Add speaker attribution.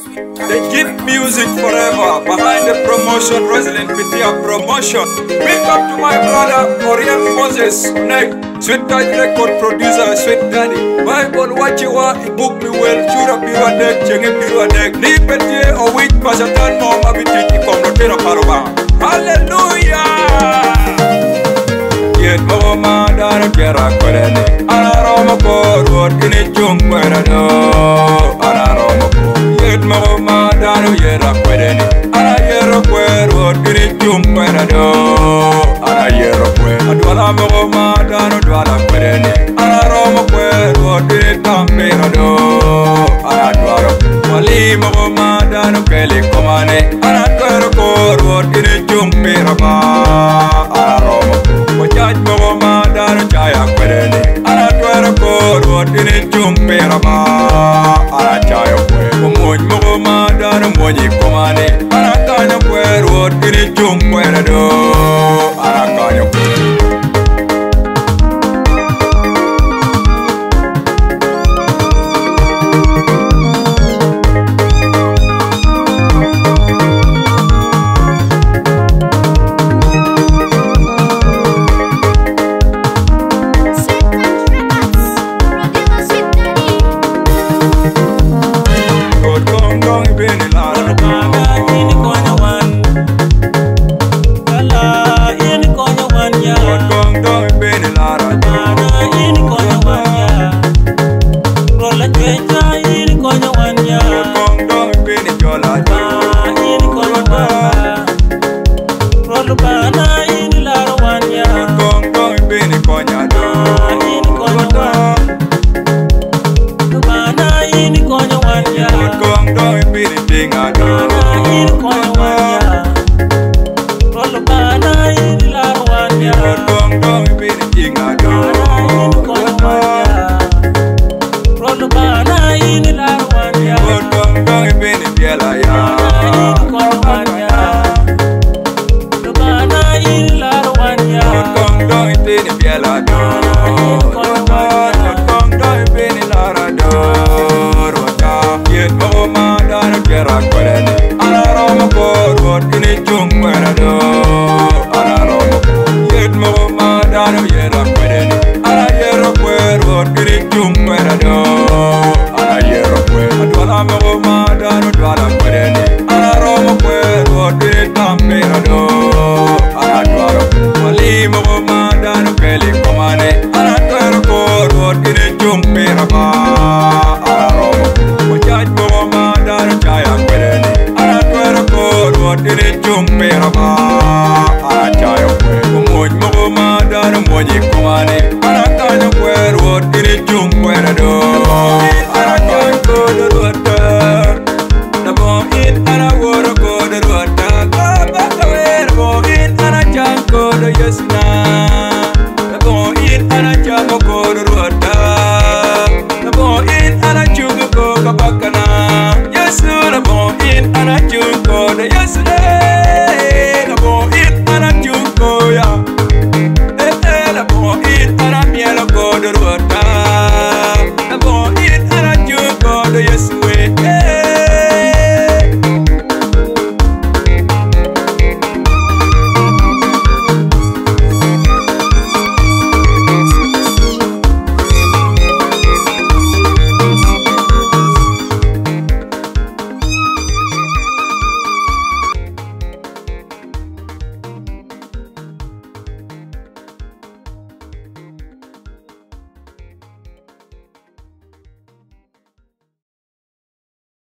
Speaker 1: They keep music forever. Behind the promotion, Rosalind Pitia promotion. Big up to my brother, Oriel Moses, Neck, Sweet Daddy record producer, Sweet Daddy. Bible, what you want, he book me well. Chura Pirwa Neck, Chenge Pirwa Neck. Ni Petie, or wait, Pasatan, no, Mabiti, Komrotera Parova. Hallelujah! Yet Mama, Dara Kera Korene. Anaroma Kor, what can it jump where I know? Anaroma Kor. Yet Mama, Dara Yera Korene. Anayero Kwer, what can it jump where I know? Anayero Kwer. Adwala Mama, Dara Dwala Korene. Anaroma Kwer, what can it come where I know? Anadwara. Wali Mama, Dara Kelly Komane. Anatwero Kor, what can it jump where I know? Anaroma Kor. Wajaj Mama Dara Chaya Kwerene Anatwara Kor Wotini Chumpera Ma Anachaya Kwer Umuj Mama Dara Mwenye Komane Anakanya Kwer Wotini Chumpera Do Anakanya Kwer Kelly Komane Anatwero Kor Wotini Chumpera Ma